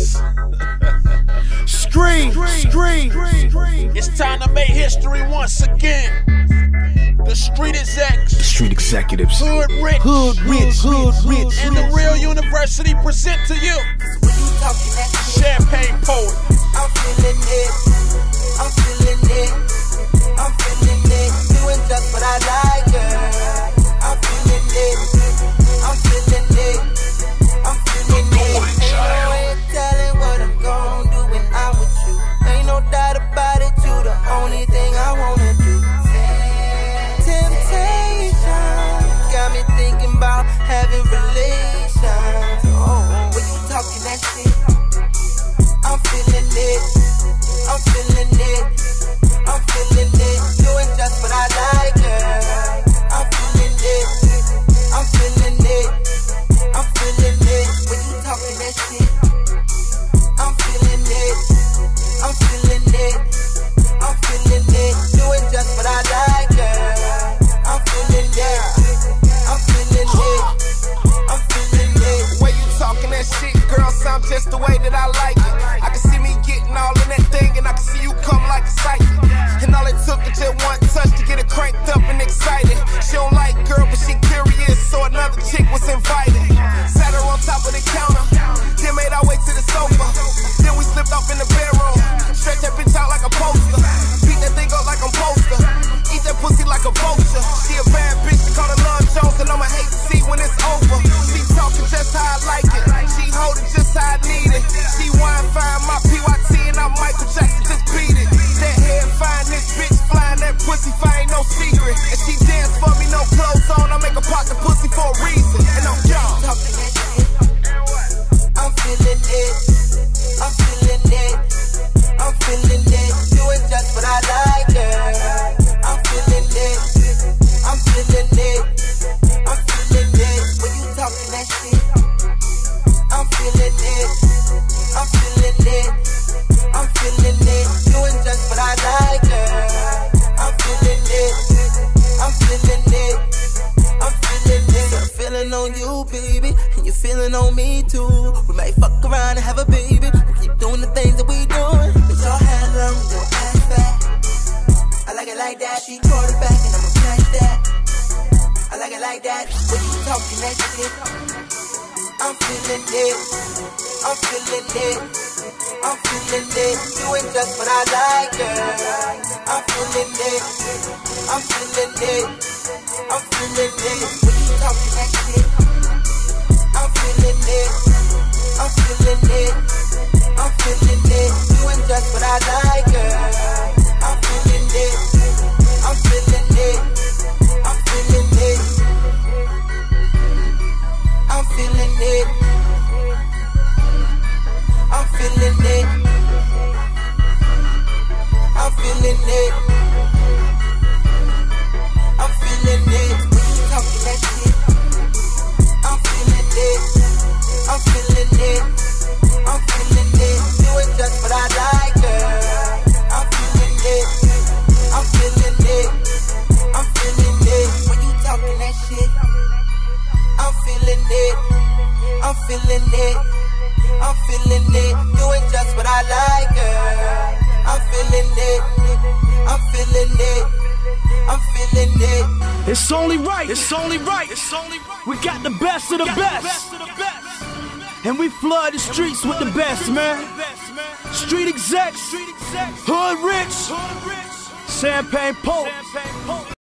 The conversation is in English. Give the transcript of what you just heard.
Box. Scream. It's time to make history once again. The street execs, The street executives, Hood Rich, and the Real University present to you Champagne Poet. I'm feeling it, I'm feeling it, I'm feeling it, doing just what I like, girl. I'm feeling it, I'm feeling it, I'm feeling it. Ain't no way of telling what I'm gon' do when I'm with you. Ain't no doubt about it, you the only thing I wanna do. Temptation got me thinking about having relations. Oh, when you talking that shit, I'm feeling it, I'm feeling it, I'm feeling it, doing just what I like, girl. I'm feeling it, I'm feeling it, I'm feeling it, when you talking that shit. I'm feeling it, I'm feeling it, I'm feeling it, doing just what I like, girl. I'm feeling it, I'm feeling it, I'm feeling it. The way you talking that shit, girl, sound just the way that I like it. I can see me getting all in that thing, and I can see you come like a psychic. And all it took was just one touch to get it cranked up and excited. She don't like girl, but she curious, so another chick was invited. Sat her on top of the counter, then made our way to the sofa. Then we slipped off in the bedroom, stretch that bitch out like a poster, beat that thing up like a poster, eat that pussy like a vulture. She a bad bitch, they call her Lon Jones, and I'ma hate to see when it's over. She talking just how I like it, she hold it just how I need it. She wine fine, my PYT, and I'm Michael Jackson, just beat it. That head fine, this bitch flying, that pussy fine, ain't no secret. And she dance for me, no clothes on, I make her pop the pussy for a reason. And I'm young. Talking that shit, I'm feeling it, I'm feeling it, I'm feeling it, doing just what I like, girl. I'm feeling it, I'm feeling it, I'm feeling it, when you talking that shit. I'm feeling it, I'm feeling it, I'm feeling it, doing just what I like, girl. I'm feeling it, I'm feeling it, I'm feeling it. I'm feeling on you, baby, and you're feeling on me too. We might fuck around and have a baby. We keep doing the things that we doing. With your hair long, your ass fat. I like it like that. She quarterback and I'ma smash that. I like it like that. When you talking that shit, I'm feeling it, I'm feeling it, I'm feeling it, doing just what I like, girl. I'm feeling it, I'm feeling it, I'm feeling it, when you talking that shit. I'm feeling it, I'm feeling it, I'm feeling it, doing just what I like, girl. I'm feeling it, I'm feeling it, I'm feeling it, I'm feeling it, I'm feeling it, I'm feeling it, I'm feeling it, when you talking that shit. I'm feeling it, I'm feeling it, I'm feeling it, doing just what I like, girl. I'm feeling it, I'm feeling it, I'm feeling it, when you talking that shit. I'm feeling it, I'm feeling it, I'm feeling it, doing just what I like, girl. I'm feeling it, I'm feeling it, I'm feeling it. It's only right, it's only right, it's only right. We got the best of the best, and we flood the streets with the best, man. Street execs, Hood Rich, Champagne Poet.